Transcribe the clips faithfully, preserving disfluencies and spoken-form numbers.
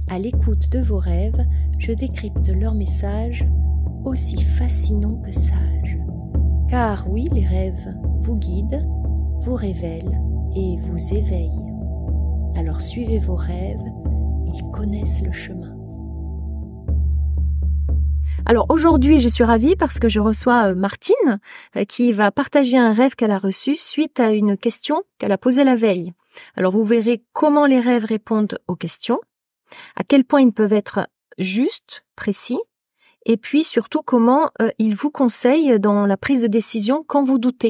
À l'écoute de vos rêves, je décrypte leurs messages aussi fascinants que sages. Car oui, les rêves vous guident, vous révèlent et vous éveillent. Alors suivez vos rêves, ils connaissent le chemin. Alors aujourd'hui, je suis ravie parce que je reçois Martine qui va partager un rêve qu'elle a reçu suite à une question qu'elle a posée la veille. Alors vous verrez comment les rêves répondent aux questions, à quel point ils peuvent être justes, précis, et puis surtout comment euh, ils vous conseillent dans la prise de décision quand vous doutez.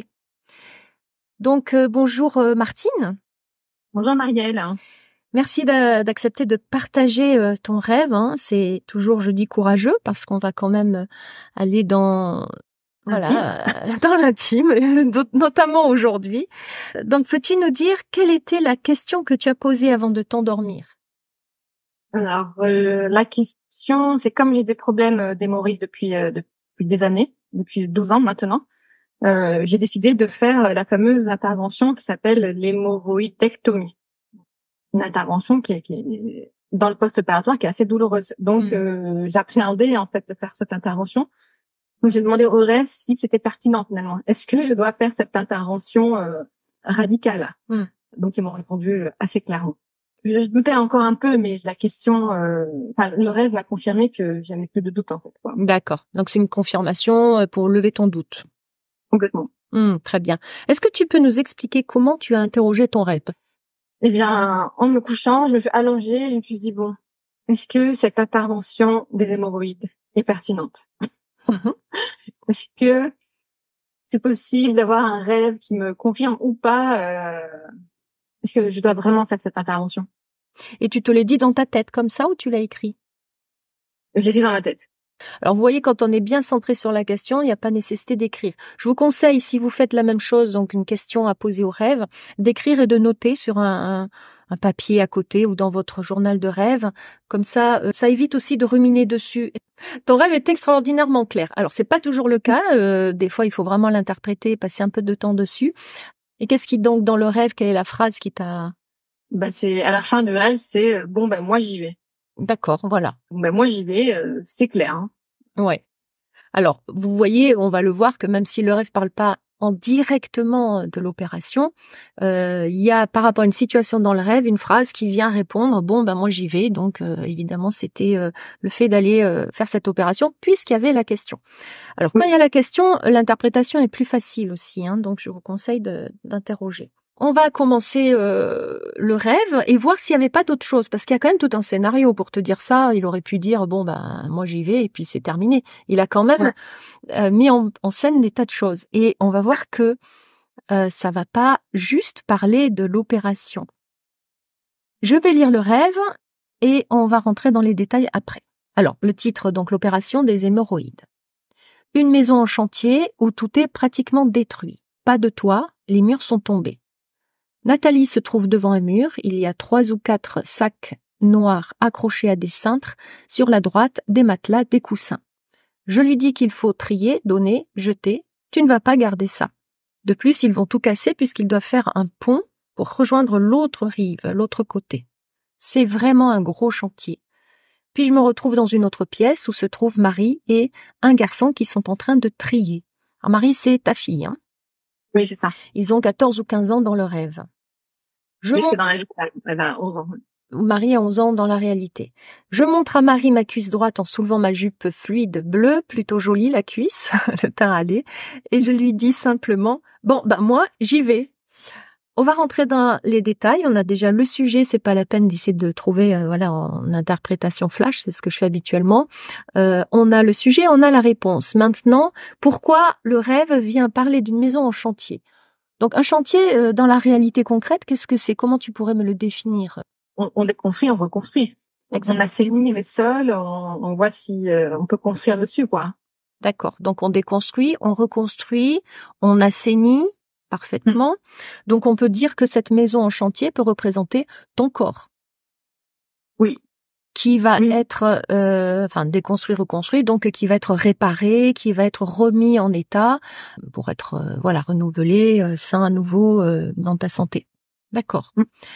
Donc euh, bonjour euh, Martine. Bonjour Marielle. Merci d'a- d'accepter de partager euh, ton rêve. Hein. C'est toujours, je dis, courageux parce qu'on va quand même aller dans voilà euh, dans l'intime, notamment aujourd'hui. Donc, peux-tu nous dire quelle était la question que tu as posée avant de t'endormir? Alors, euh, la question, c'est comme j'ai des problèmes euh, d'hémorroïdes depuis, euh, depuis des années, depuis douze ans maintenant, euh, j'ai décidé de faire la fameuse intervention qui s'appelle l'hémorroïdectomie. Une intervention qui est, qui est dans le post-opératoire qui est assez douloureuse. Donc, mmh. euh, j'appréhendais en fait de faire cette intervention. Donc, j'ai demandé au rêve si c'était pertinent finalement. Est-ce que je dois faire cette intervention euh, radicale? mmh. Donc, ils m'ont répondu assez clairement. Je, je doutais encore un peu, mais la question, euh, enfin, le rêve m'a confirmé que j'avais plus de doute en fait. Quoi. D'accord. Donc, c'est une confirmation pour lever ton doute. Complètement. Mmh, très bien. Est-ce que tu peux nous expliquer comment tu as interrogé ton rêve? Eh bien, en me couchant, je me suis allongée, je me suis dit, bon, est-ce que cette intervention des hémorroïdes est pertinente? Est-ce que c'est possible d'avoir un rêve qui me confirme ou pas euh, est-ce que je dois vraiment faire cette intervention? Et tu te l'as dit dans ta tête comme ça ou tu l'as écrit? Je l'ai dit dans ma tête. Alors, vous voyez, quand on est bien centré sur la question, il n'y a pas nécessité d'écrire. Je vous conseille, si vous faites la même chose, donc une question à poser au rêve, d'écrire et de noter sur un, un, un papier à côté ou dans votre journal de rêve. Comme ça, euh, ça évite aussi de ruminer dessus. Ton rêve est extraordinairement clair. Alors, c'est pas toujours le cas. Euh, des fois, il faut vraiment l'interpréter, passer un peu de temps dessus. Et qu'est-ce qui, donc, dans le rêve, quelle est la phrase qui t'a... Bah, c'est, à la fin du rêve, c'est, bon, ben, moi, j'y vais. D'accord, voilà. Ben, moi, j'y vais, euh, c'est clair, hein. Ouais. Alors, vous voyez, on va le voir que même si le rêve parle pas en directement de l'opération, euh, il y a par rapport à une situation dans le rêve une phrase qui vient répondre bon ben moi j'y vais. Donc euh, évidemment c'était euh, le fait d'aller euh, faire cette opération puisqu'il y avait la question. Alors quand il y a la question, l'interprétation est plus facile aussi. Hein, donc je vous conseille de, d'interroger. On va commencer euh, le rêve et voir s'il n'y avait pas d'autre chose. Parce qu'il y a quand même tout un scénario pour te dire ça. Il aurait pu dire, bon, ben moi j'y vais et puis c'est terminé. Il a quand même ouais. euh, mis en, en scène des tas de choses. Et on va voir que euh, ça va pas juste parler de l'opération. Je vais lire le rêve et on va rentrer dans les détails après. Alors, le titre, donc l'opération des hémorroïdes. Une maison en chantier où tout est pratiquement détruit. Pas de toit, les murs sont tombés. Nathalie se trouve devant un mur, il y a trois ou quatre sacs noirs accrochés à des cintres, sur la droite des matelas, des coussins. Je lui dis qu'il faut trier, donner, jeter, tu ne vas pas garder ça. De plus, ils vont tout casser puisqu'ils doivent faire un pont pour rejoindre l'autre rive, l'autre côté. C'est vraiment un gros chantier. Puis je me retrouve dans une autre pièce où se trouvent Marie et un garçon qui sont en train de trier. Alors Marie, c'est ta fille, hein? Oui, c'est ça. Ils ont quatorze ou quinze ans dans le rêve. Je montre... dans la vie, elle a onze ans. Marie a onze ans dans la réalité. Je montre à Marie ma cuisse droite en soulevant ma jupe fluide bleue, plutôt jolie la cuisse, le teint allé, et je lui dis simplement, bon, ben moi, j'y vais. On va rentrer dans les détails. On a déjà le sujet, c'est pas la peine d'essayer de trouver, euh, voilà, en interprétation flash, c'est ce que je fais habituellement. Euh, on a le sujet, on a la réponse. Maintenant, pourquoi le rêve vient parler d'une maison en chantier? Donc, un chantier, euh, dans la réalité concrète, qu'est-ce que c'est? Comment tu pourrais me le définir? On, on déconstruit, on reconstruit. Exactement. On assainit les sols, on, on voit si euh, on peut construire dessus, quoi. D'accord. Donc, on déconstruit, on reconstruit, on assainit parfaitement. Mmh. Donc, on peut dire que cette maison en chantier peut représenter ton corps. Oui. Qui va oui. être, euh, enfin, déconstruit, reconstruit, donc qui va être réparé, qui va être remis en état pour être, euh, voilà, renouvelé, euh, sain à nouveau euh, dans ta santé. D'accord. Mmh.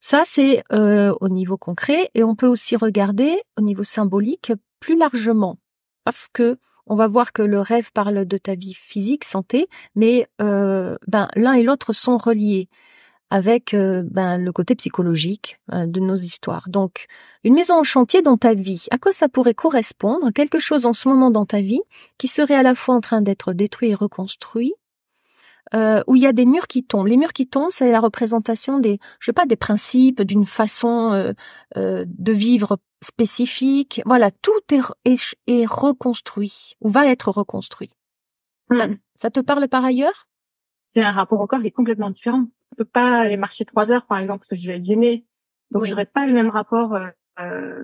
Ça, c'est euh, au niveau concret, et on peut aussi regarder au niveau symbolique plus largement, parce que on va voir que le rêve parle de ta vie physique, santé, mais euh, ben l'un et l'autre sont reliés avec euh, ben le côté psychologique hein, de nos histoires. Donc, une maison en chantier dans ta vie, à quoi ça pourrait correspondre? Quelque chose en ce moment dans ta vie qui serait à la fois en train d'être détruit et reconstruit, euh, où il y a des murs qui tombent. Les murs qui tombent, c'est la représentation des, je sais pas, des principes, d'une façon euh, euh, de vivre spécifique. Voilà, tout est, est, est reconstruit ou va être reconstruit. Mmh. Ça, ça te parle par ailleurs? C'est un rapport au corps qui est complètement différent. Je peux pas aller marcher trois heures, par exemple, parce que je vais être gênée. Donc, Oui. j'aurais pas le même rapport euh, euh,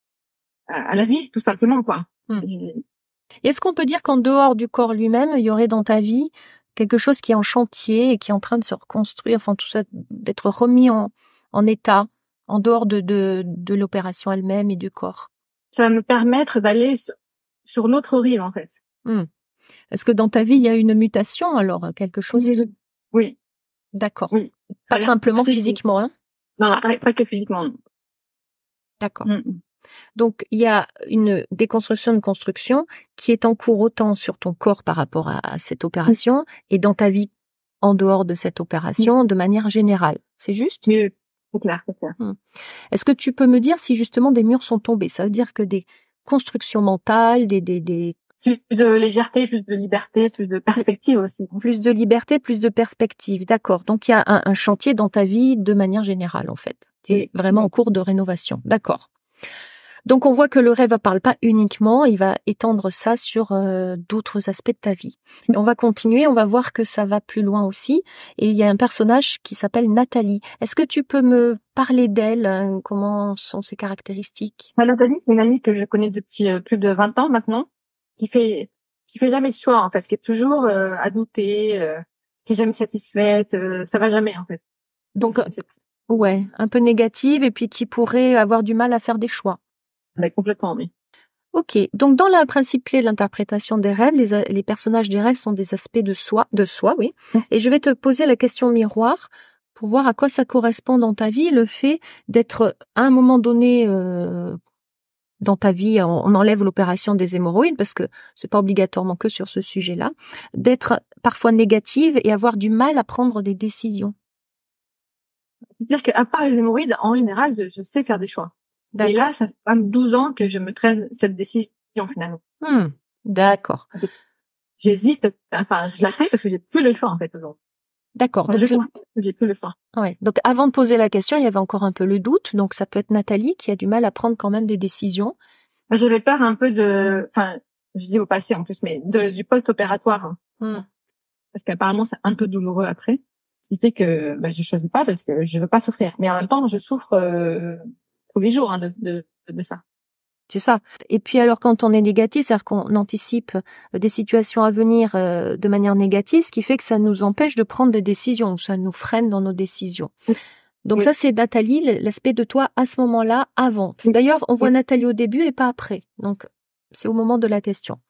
à la vie, tout simplement, quoi. Mmh. Est-ce qu'on peut dire qu'en dehors du corps lui-même, il y aurait dans ta vie quelque chose qui est en chantier et qui est en train de se reconstruire, enfin tout ça, d'être remis en, en état, en dehors de, de, de l'opération elle-même et du corps? Ça va me permettre d'aller sur, sur l'autre rive, en fait. Mmh. Est-ce que dans ta vie, il y a une mutation alors, quelque chose Oui. qui... Oui. D'accord. Oui. Pas Alors, simplement c'est- physiquement, hein? Non, pas, pas que physiquement. Non. D'accord. Mm. Donc, il y a une déconstruction, une construction qui est en cours autant sur ton corps par rapport à, à cette opération et dans ta vie en dehors de cette opération de manière générale. C'est juste? Oui, c'est clair, c'est clair. Est-ce que tu peux me dire si justement des murs sont tombés? Ça veut dire que des constructions mentales, des, des, des... Plus de légèreté, plus de liberté, plus de perspective aussi. plus de liberté, plus de perspective. D'accord. Donc, il y a un, un chantier dans ta vie de manière générale, en fait. Tu es Oui. vraiment en cours de rénovation. D'accord. Donc, on voit que le rêve ne parle pas uniquement, il va étendre ça sur euh, d'autres aspects de ta vie. Et on va continuer, on va voir que ça va plus loin aussi. Et il y a un personnage qui s'appelle Nathalie. Est-ce que tu peux me parler d'elle? Hein, comment sont ses caractéristiques? Ma Nathalie, c'est une amie que je connais depuis euh, plus de vingt ans maintenant, qui fait qui fait jamais de choix, en fait, qui est toujours euh, à douter, euh, qui est jamais satisfaite, euh, ça va jamais, en fait. Donc, ouais, un peu négative et puis qui pourrait avoir du mal à faire des choix. Mais complètement, oui. Ok, donc dans le principe clé de l'interprétation des rêves, les, les personnages des rêves sont des aspects de soi, de soi, oui. Et je vais te poser la question miroir pour voir à quoi ça correspond dans ta vie, le fait d'être à un moment donné euh, dans ta vie, on, on enlève l'opération des hémorroïdes parce que c'est pas obligatoirement que sur ce sujet-là, d'être parfois négative et avoir du mal à prendre des décisions. C'est-à-dire qu'à part les hémorroïdes, en général, je, je sais faire des choix. Et là, ça fait quand même douze ans que je me traîne cette décision finalement. Hmm, d'accord. J'hésite, enfin, je la fais parce que j'ai plus le choix en fait aujourd'hui. D'accord. Enfin, Donc, je pense que j'ai plus le choix. Ouais. Donc, avant de poser la question, il y avait encore un peu le doute. Donc, ça peut être Nathalie qui a du mal à prendre quand même des décisions. J'avais peur un peu de, enfin, je dis au passé en plus, mais de, du post-opératoire. Hein. Hmm. Parce qu'apparemment, c'est un peu douloureux après. Ce qui fait que bah, je choisis pas parce que je veux pas souffrir. Mais en même temps, je souffre euh, tous les jours hein, de, de, de ça. C'est ça. Et puis alors quand on est négatif, c'est-à-dire qu'on anticipe des situations à venir euh, de manière négative, ce qui fait que ça nous empêche de prendre des décisions, ça nous freine dans nos décisions. Donc oui. Ça, c'est Nathalie, l'aspect de toi à ce moment-là, avant. D'ailleurs, on voit oui. Nathalie au début et pas après. Donc c'est au moment de la question.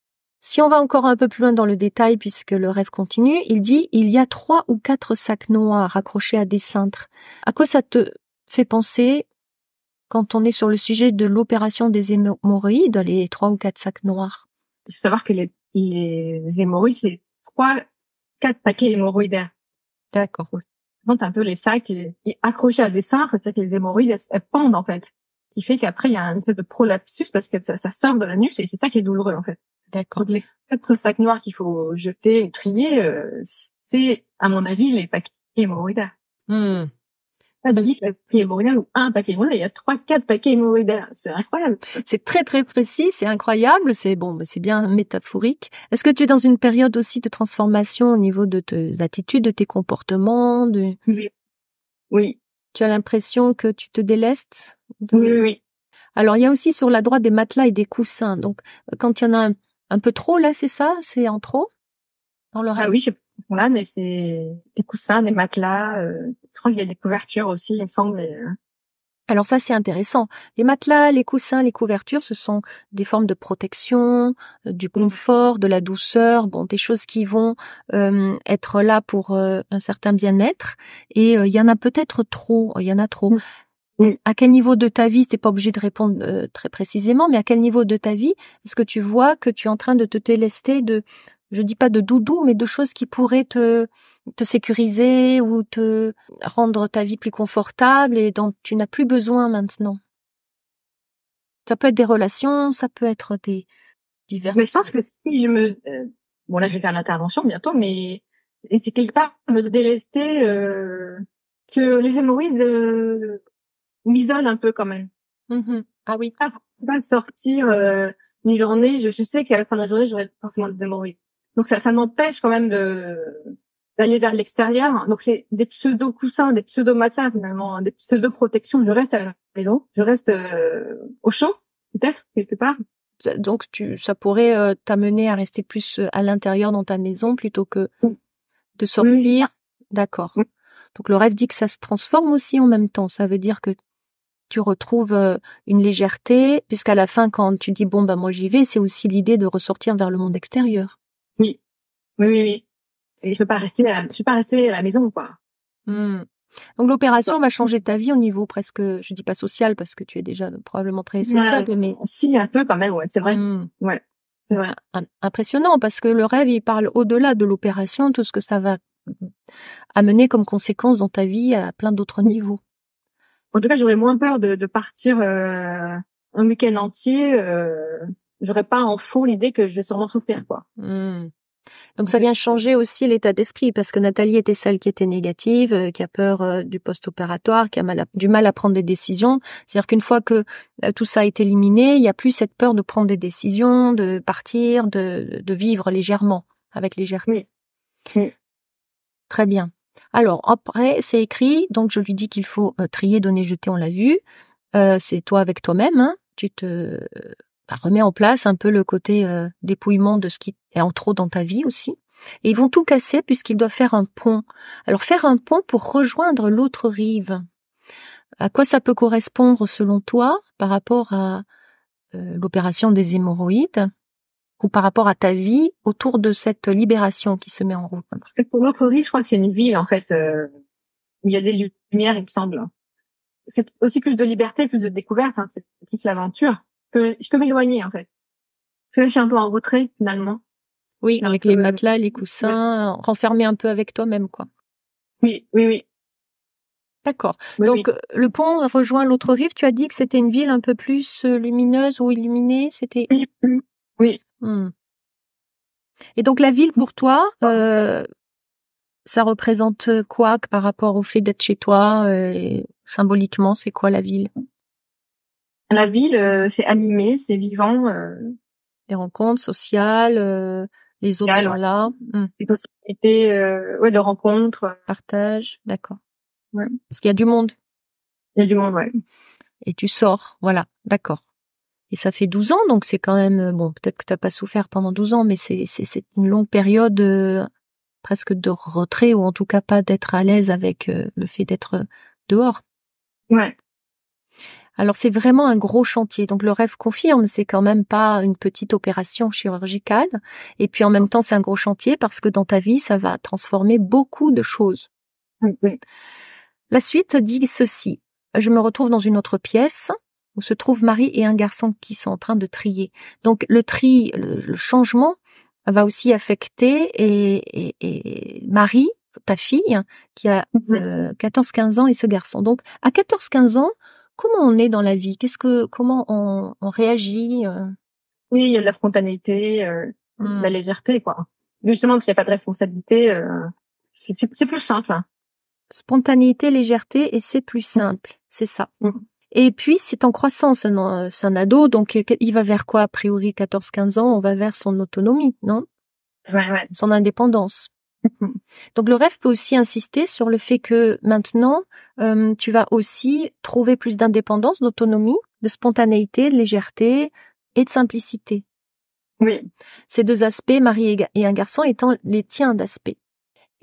Si on va encore un peu plus loin dans le détail, puisque le rêve continue, il dit il y a trois ou quatre sacs noirs accrochés à des cintres. À quoi ça te fait penser quand on est sur le sujet de l'opération des hémorroïdes, les trois ou quatre sacs noirs? Il faut savoir que les, les hémorroïdes, c'est trois, quatre paquets hémorroïdaires. D'accord. Donc, un peu les sacs et, et accrochés à des cintres, c'est-à-dire que les hémorroïdes, elles, elles pendent, en fait. Ce qui fait qu'après, il y a un espèce de prolapsus parce que ça, ça sort de la nuque et c'est ça qui est douloureux, en fait. D'accord. Donc, les quatre sacs noirs qu'il faut jeter ou trier, euh, c'est, à mon avis, les paquets hémorroïdaires. Hmm. Pas dix paquets hémorroïdaires ou un paquet hémorroïdaire, il y a trois, quatre paquets hémorroïdaires. C'est incroyable. C'est très, très précis, c'est incroyable, c'est bon, c'est bien métaphorique. Est-ce que tu es dans une période aussi de transformation au niveau de tes attitudes, de tes comportements, de... Oui. Oui. Tu as l'impression que tu te délestes de... Oui, oui. Alors, il y a aussi sur la droite des matelas et des coussins. Donc, quand il y en a un, un peu trop, là, c'est ça? C'est en trop? Dans le rêve? Ah oui, je sais pas là, mais c'est des coussins, des matelas, euh, je crois qu'il y a des couvertures aussi, il me semble. Mais, euh... Alors ça, c'est intéressant. Les matelas, les coussins, les couvertures, ce sont des formes de protection, euh, du confort, de la douceur, bon, des choses qui vont euh, être là pour euh, un certain bien-être. Et euh, il y en a peut-être trop, il y en a trop. Oui. À quel niveau de ta vie, t'es pas obligé de répondre euh, très précisément, mais à quel niveau de ta vie est-ce que tu vois que tu es en train de te délester de, je dis pas de doudou, mais de choses qui pourraient te te sécuriser ou te rendre ta vie plus confortable et dont tu n'as plus besoin maintenant. Ça peut être des relations, ça peut être des divers. Mais je pense que si je me, euh, bon là je vais faire l'intervention bientôt, mais et c'est quelque part me délester euh, que les hémorroïdes euh, m'isolent un peu quand même. Mm-hmm. Ah oui. Pas, pas sortir euh, une journée, je, je sais qu'à la fin de la journée j'aurai forcément des hémorroïdes. Donc ça, ça m'empêche quand même de d'aller vers l'extérieur. Donc c'est des pseudo coussins, des pseudo matelas finalement, des pseudo protections. Je reste à la maison, je reste euh, au chaud peut-être quelque part. Donc tu, ça pourrait euh, t'amener à rester plus euh, à l'intérieur dans ta maison plutôt que de sortir. Oui. D'accord. Oui. Donc le rêve dit que ça se transforme aussi en même temps. Ça veut dire que tu retrouves euh, une légèreté, puisqu'à la fin, quand tu dis bon bah moi j'y vais, c'est aussi l'idée de ressortir vers le monde extérieur. Oui, oui, oui, oui. Et je peux pas rester, à la, je peux pas rester à la maison, quoi. Mmh. Donc l'opération va changer ta vie au niveau presque, je dis pas social parce que tu es déjà probablement très sociable, Ouais, mais si un peu quand même, ouais, c'est vrai. mmh. Ouais, c'est vrai. Impressionnant parce que le rêve il parle au-delà de l'opération, tout ce que ça va amener comme conséquence dans ta vie à plein d'autres niveaux. En tout cas, j'aurais moins peur de, de partir euh, un week-end entier. Euh, j'aurais pas en fond l'idée que je vais sûrement souffrir, quoi. Mmh. Donc ça vient changer aussi l'état d'esprit parce que Nathalie était celle qui était négative, euh, qui a peur euh, du post-opératoire, qui a mal à, du mal à prendre des décisions. C'est-à-dire qu'une fois que euh, tout ça est éliminé, il n'y a plus cette peur de prendre des décisions, de partir, de, de vivre légèrement, avec légèreté. Oui. Oui. Très bien. Alors après, c'est écrit, donc je lui dis qu'il faut euh, trier, donner, jeter, on l'a vu. Euh, c'est toi avec toi-même, hein, tu te bah, remets en place un peu le côté euh, dépouillement de ce qui est en trop dans ta vie aussi. Et ils vont tout casser puisqu'ils doivent faire un pont. Alors faire un pont pour rejoindre l'autre rive. À quoi ça peut correspondre selon toi par rapport à euh, l'opération des hémorroïdes ou par rapport à ta vie autour de cette libération qui se met en route? Parce que pour l'autre rive, je crois que c'est une ville, en fait, euh, où il y a des lumières, il me semble. C'est aussi plus de liberté, plus de découverte, hein, c'est plus l'aventure. Je peux, je peux m'éloigner, en fait. Parce que là, je suis un peu en retrait, finalement. Oui, avec les matelas, les coussins, ouais. Renfermé un peu avec toi-même, quoi. Oui, oui, oui. D'accord. Oui, Donc, oui. Le pont rejoint l'autre rive. Tu as dit que c'était une ville un peu plus lumineuse ou illuminée. C'était. Oui. Oui. Hmm. Et donc, la ville, pour toi, euh, ça représente quoi par rapport au fait d'être chez toi euh, symboliquement, c'est quoi la ville? La ville, euh, c'est animé, c'est vivant. Euh... Des rencontres sociales, euh, les autres Social, sont ouais. là. Hmm. Des possibilités euh, ouais, de rencontres. Partage, d'accord. Ouais. Parce qu'il y a du monde. Il y a du monde, ouais. Et tu sors, voilà, d'accord. Et ça fait douze ans, donc c'est quand même, bon, peut-être que t'as pas souffert pendant douze ans, mais c'est, c'est, c'est une longue période euh, presque de retrait, ou en tout cas pas d'être à l'aise avec euh, le fait d'être dehors. Ouais. Alors c'est vraiment un gros chantier, donc le rêve confirme, c'est quand même pas une petite opération chirurgicale, et puis en même temps c'est un gros chantier parce que dans ta vie ça va transformer beaucoup de choses. Oui, oui. La suite dit ceci, je me retrouve dans une autre pièce, où se trouvent Marie et un garçon qui sont en train de trier. Donc le tri, le, le changement va aussi affecter et, et, et Marie, ta fille, qui a euh, quatorze quinze ans, et ce garçon. Donc à quatorze quinze ans, comment on est dans la vie? Qu'est-ce que, comment on, on réagit? euh... Oui, il y a de la spontanéité, euh, mm. de la légèreté, quoi. Justement, parce qu'il n'y a pas de responsabilité, euh, c'est, c'est plus simple. Hein. Spontanéité, légèreté, et c'est plus simple, c'est ça. Mm. Et puis, c'est en croissance, c'est un ado, donc il va vers quoi, a priori, quatorze quinze ans? On va vers son autonomie, non? Ouais, ouais. Son indépendance. Donc, le rêve peut aussi insister sur le fait que maintenant, euh, tu vas aussi trouver plus d'indépendance, d'autonomie, de spontanéité, de légèreté et de simplicité. Oui. Ces deux aspects, Marie et un garçon, étant les tiens d'aspect. Et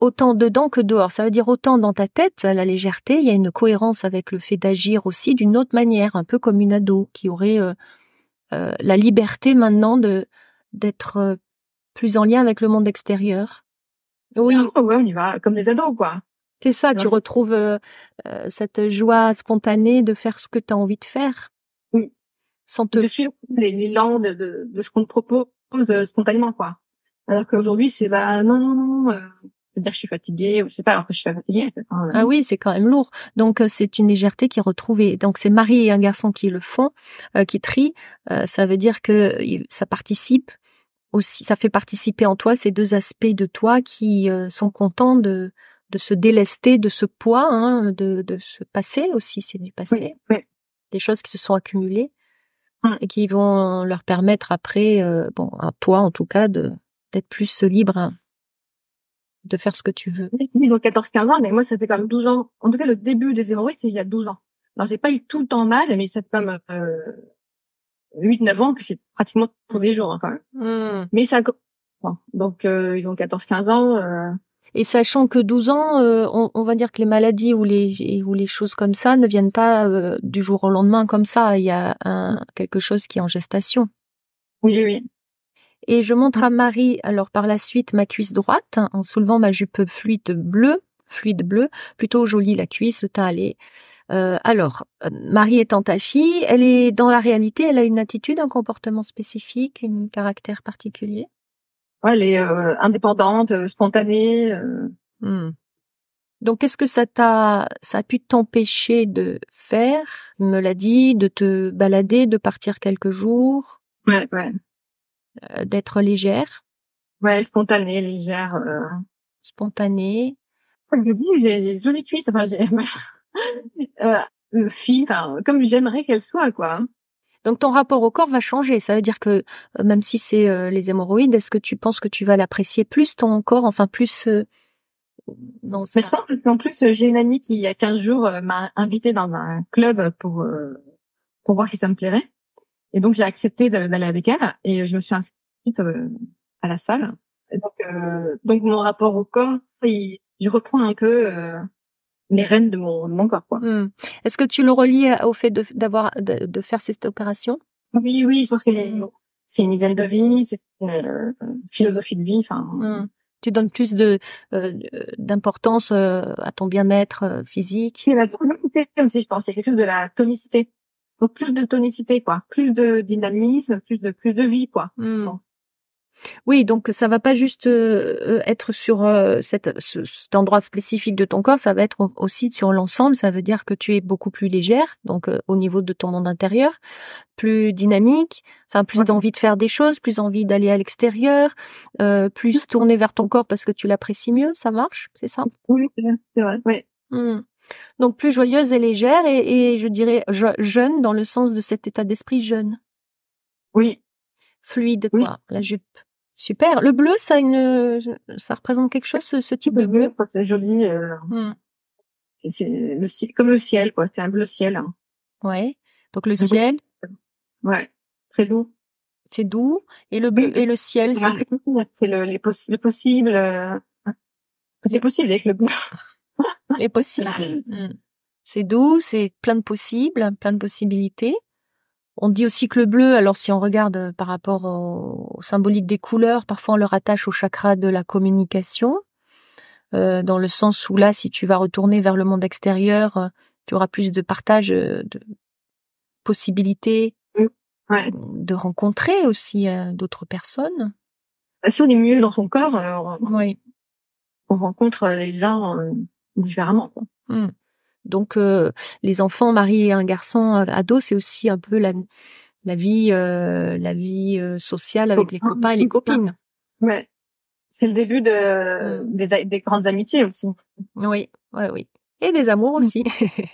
autant dedans que dehors. Ça veut dire autant dans ta tête, la légèreté, il y a une cohérence avec le fait d'agir aussi d'une autre manière, un peu comme une ado qui aurait euh, euh, la liberté maintenant de d'être euh, plus en lien avec le monde extérieur. Oui. Ah, ouais, on y va comme des ados, quoi. C'est ça, Non. tu retrouves euh, euh, cette joie spontanée de faire ce que tu as envie de faire. Oui. Sans te... De suivre l'élan de, de, de ce qu'on te propose euh, spontanément, quoi. Alors qu'aujourd'hui, c'est bah non, non, non, euh, je veux dire que je suis fatiguée, ou je sais pas, alors que je suis fatiguée. Enfin, ah oui, c'est quand même lourd. Donc euh, c'est une légèreté qui est retrouvée. Donc c'est Marie et un garçon qui le font, euh, qui trient. Euh, ça veut dire que ça participe aussi, ça fait participer en toi ces deux aspects de toi qui euh, sont contents de de se délester de ce poids, hein, de de ce passé aussi, c'est du passé, oui, oui. Des choses qui se sont accumulées mm. et qui vont leur permettre après, euh, bon, à toi en tout cas, de d'être plus libre, hein, de faire ce que tu veux. Ils ont quatorze quinze ans, mais moi ça fait quand même douze ans. En tout cas, le début des hémorroïdes, c'est il y a douze ans. Alors j'ai pas eu tout le temps mal, mais ça fait comme euh, huit neuf ans que c'est pratiquement tous les jours, hein, quand même. Mm. Mais ça, bon, donc euh, ils ont quatorze quinze ans. Euh... Et sachant que douze ans, euh, on, on va dire que les maladies ou les ou les choses comme ça ne viennent pas euh, du jour au lendemain comme ça. Il y a un, quelque chose qui est en gestation. Oui, oui. Et je montre à Marie, alors par la suite, ma cuisse droite, en soulevant ma jupe fluide bleue, fluide bleu, plutôt jolie la cuisse, le teint allé. Euh, alors, Marie étant ta fille, elle est dans la réalité, elle a une attitude, un comportement spécifique, un caractère particulier. Ouais, elle est euh, indépendante, euh, spontanée. Euh... Hmm. Donc, qu'est-ce que ça t'a, ça a pu t'empêcher de faire? Tu me l'a dit, de te balader, de partir quelques jours. Ouais, ouais. Euh, d'être légère. Ouais, spontanée, légère. Euh... Spontanée. Je dis, j'ai des jolies cuisses. Enfin, j'ai euh, fille, enfin, comme j'aimerais qu'elle soit, quoi. Donc ton rapport au corps va changer. Ça veut dire que euh, même si c'est euh, les hémorroïdes, est-ce que tu penses que tu vas l'apprécier plus ton corps, enfin plus euh... non, ça... Mais je pense qu'en plus j'ai une amie qui il y a quinze jours euh, m'a invitée dans un club pour euh, pour voir si ça me plairait. Et donc j'ai accepté d'aller avec elle et je me suis inscrite euh, à la salle. Et donc euh, donc mon rapport au corps, il, je reprends un peu euh, les rênes de mon, de mon corps, quoi. Mmh. Est-ce que tu le relis au fait de d'avoir de, de faire cette opération? Oui, oui, je pense que c'est une hygiène de vie, c'est une euh, philosophie de vie. Enfin, mmh. Tu donnes plus de euh, d'importance euh, à ton bien-être euh, physique. Et la tonicité aussi, je pense, c'est quelque chose de la tonicité. Donc plus de tonicité, quoi, plus de dynamisme, plus de plus de vie, quoi. Mmh. Oui, donc ça va pas juste euh, être sur euh, cette, ce, cet endroit spécifique de ton corps, ça va être aussi sur l'ensemble. Ça veut dire que tu es beaucoup plus légère, donc euh, au niveau de ton monde intérieur, plus dynamique, enfin plus ouais. d'envie de faire des choses, plus envie d'aller à l'extérieur, euh, plus tourner vers ton corps parce que tu l'apprécies mieux. Ça marche, c'est ça? Oui, c'est vrai. Oui. Mmh. Donc plus joyeuse et légère et, et je dirais je, jeune dans le sens de cet état d'esprit jeune. Oui. Fluide, quoi, oui. La jupe. Super. Le bleu, ça a une, ça représente quelque chose, ce, ce type le de bleu. bleu, c'est joli. Euh... Hmm. C'est le ciel, comme le ciel, quoi. C'est un bleu ciel. Hein. Ouais. Donc le, le ciel. Ouais. Très doux. C'est doux. Et le bleu, oui. Et le ciel, c'est. C'est le, les possi le possible. Euh... C'est possible avec le bleu. Les possibles. Hmm. C'est doux, c'est plein de possibles, plein de possibilités. On dit aussi que le bleu, alors si on regarde par rapport au, au symbolique des couleurs, parfois on le rattache au chakra de la communication, euh, dans le sens où là, si tu vas retourner vers le monde extérieur, euh, tu auras plus de partage, euh, de possibilités, mmh. ouais. de rencontrer aussi euh, d'autres personnes. Si on est mieux dans son corps, euh, on, oui. on rencontre les gens euh, différemment, quoi. Mmh. Donc, euh, les enfants, Marie et un garçon euh, ado, c'est aussi un peu la, la vie, euh, la vie euh, sociale avec les copains et les copines. Ouais, c'est le début de mmh. des, des grandes amitiés aussi. Oui, oui, oui, et des amours aussi.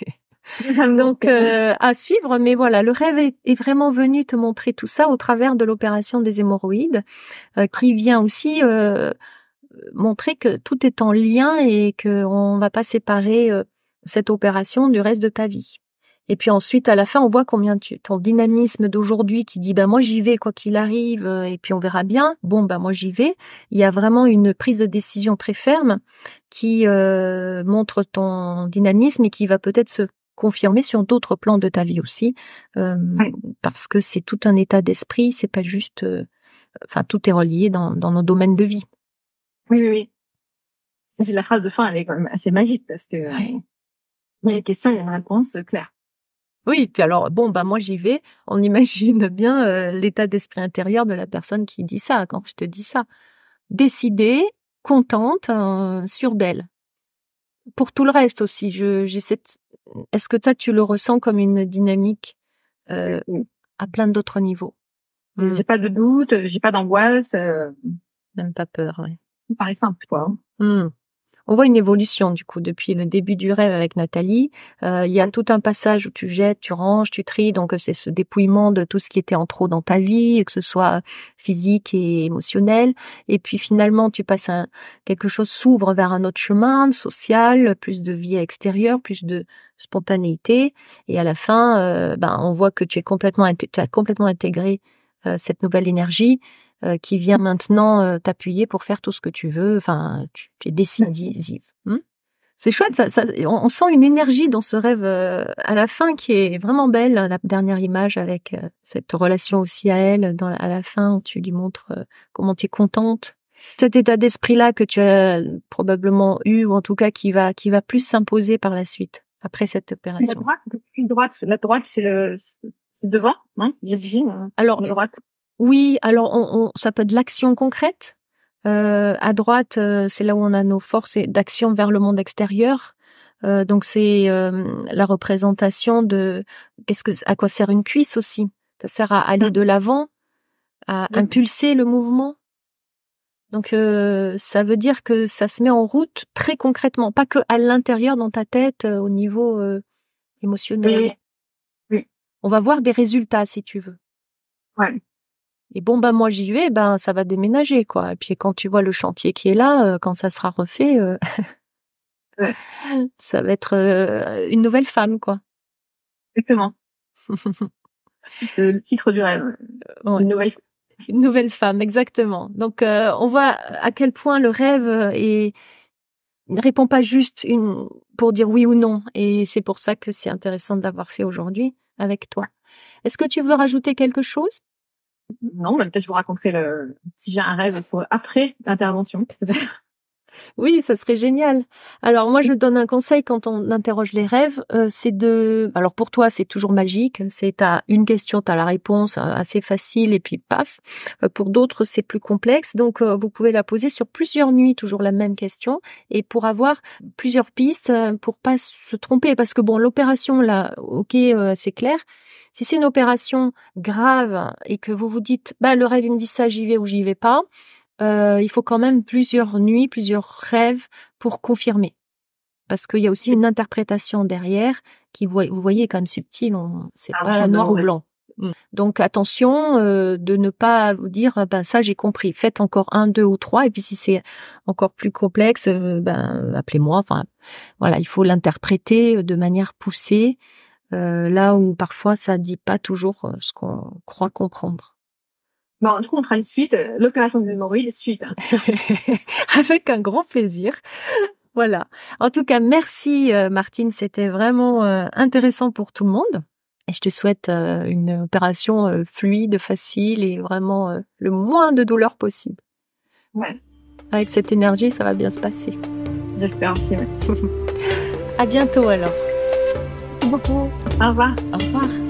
Donc, euh, à suivre. Mais voilà, le rêve est, est vraiment venu te montrer tout ça au travers de l'opération des hémorroïdes, euh, qui vient aussi euh, montrer que tout est en lien et que on va pas séparer euh, cette opération du reste de ta vie. Et puis ensuite, à la fin, on voit combien tu, ton dynamisme d'aujourd'hui qui dit, bah, moi, j'y vais, quoi qu'il arrive, et puis on verra bien. Bon, bah, moi, j'y vais. Il y a vraiment une prise de décision très ferme qui euh, montre ton dynamisme et qui va peut-être se confirmer sur d'autres plans de ta vie aussi. Euh, Oui. Parce que c'est tout un état d'esprit, c'est pas juste, euh, enfin, tout est relié dans, dans nos domaines de vie. Oui, oui, oui. Et puis la phrase de fin, elle est quand même assez magique parce que euh, Ouais. il y a une question, il y a une réponse euh, claire. Oui, puis alors, bon, bah, moi, j'y vais. On imagine bien euh, l'état d'esprit intérieur de la personne qui dit ça, quand je te dis ça. Décidée, contente, euh, sûre d'elle. Pour tout le reste aussi, je, j'ai cette... est-ce que toi, tu le ressens comme une dynamique euh, Oui. à plein d'autres niveaux? Mm. J'ai pas de doute, j'ai pas d'angoisse. Euh, Même pas peur, oui. ça paraît simple, quoi. Mm. On voit une évolution du coup depuis le début du rêve avec Nathalie. Euh, il y a tout un passage où tu jettes, tu ranges, tu tries. Donc c'est ce dépouillement de tout ce qui était en trop dans ta vie, que ce soit physique et émotionnel. Et puis finalement tu passes un quelque chose s'ouvre vers un autre chemin social, plus de vie extérieure, plus de spontanéité. Et à la fin, euh, ben on voit que tu es complètement tu as complètement intégré euh, cette nouvelle énergie. Euh, qui vient maintenant euh, t'appuyer pour faire tout ce que tu veux. Enfin, tu, tu es décisive. Hum c'est chouette. Ça, ça, on, on sent une énergie dans ce rêve euh, à la fin qui est vraiment belle. La dernière image avec euh, cette relation aussi à elle dans, à la fin où tu lui montres euh, comment tu es contente. Cet état d'esprit-là que tu as probablement eu, ou en tout cas qui va qui va plus s'imposer par la suite après cette opération. La droite, la droite, la droite, c'est le c'est devant, hein. J'ai dit. Euh, Alors la droite. Oui, alors on, on, ça peut être de l'action concrète. Euh, à droite, euh, c'est là où on a nos forces d'action vers le monde extérieur. Euh, donc c'est euh, la représentation de qu'est-ce que à quoi sert une cuisse aussi. Ça sert à aller de l'avant, à Oui. impulser le mouvement. Donc euh, ça veut dire que ça se met en route très concrètement, pas que à l'intérieur dans ta tête, euh, au niveau euh, émotionnel. Oui. Oui. On va voir des résultats si tu veux. Ouais. Et bon, ben moi j'y vais, ben ça va déménager, quoi. Et puis quand tu vois le chantier qui est là, euh, quand ça sera refait, euh, Ouais. ça va être euh, une nouvelle femme, quoi. Exactement. Le titre du rêve. Ouais. Une nouvelle. Une nouvelle femme, exactement. Donc euh, on voit à quel point le rêve est... ne répond pas juste une... pour dire oui ou non. Et c'est pour ça que c'est intéressant de l'avoir fait aujourd'hui avec toi. Est-ce que tu veux rajouter quelque chose ? Non, mais peut-être je vous raconterai le si j'ai un rêve pour après l'intervention. Oui, ça serait génial. Alors moi, je donne un conseil quand on interroge les rêves, euh, c'est de... Alors pour toi, c'est toujours magique. C'est t'as une question, t'as la réponse euh, assez facile et puis paf. Euh, pour d'autres, c'est plus complexe. Donc euh, vous pouvez la poser sur plusieurs nuits, toujours la même question, et pour avoir plusieurs pistes euh, pour pas se tromper. Parce que bon, l'opération là, ok, euh, c'est clair. Si c'est une opération grave et que vous vous dites, bah le rêve il me dit ça, j'y vais ou j'y vais pas. Euh, il faut quand même plusieurs nuits, plusieurs rêves pour confirmer. Parce qu'il y a aussi une interprétation derrière qui, vous voyez, est quand même subtile. On, c'est Ah, pas noir ou blanc. Mm. Donc attention euh, de ne pas vous dire, ben ça j'ai compris. Faites encore un, deux ou trois. Et puis si c'est encore plus complexe, euh, ben appelez-moi. Enfin voilà, il faut l'interpréter de manière poussée. Euh, là où parfois ça dit pas toujours ce qu'on croit comprendre. Bon, du coup, on fera une suite, euh, l'opération de l'hémorroïde, suite. Hein. Avec un grand plaisir. Voilà. En tout cas, merci euh, Martine, c'était vraiment euh, intéressant pour tout le monde. Et je te souhaite euh, une opération euh, fluide, facile et vraiment euh, le moins de douleur possible. Ouais. Avec cette énergie, ça va bien se passer. J'espère aussi, ouais. À bientôt alors. Merci beaucoup. Au revoir. Au revoir.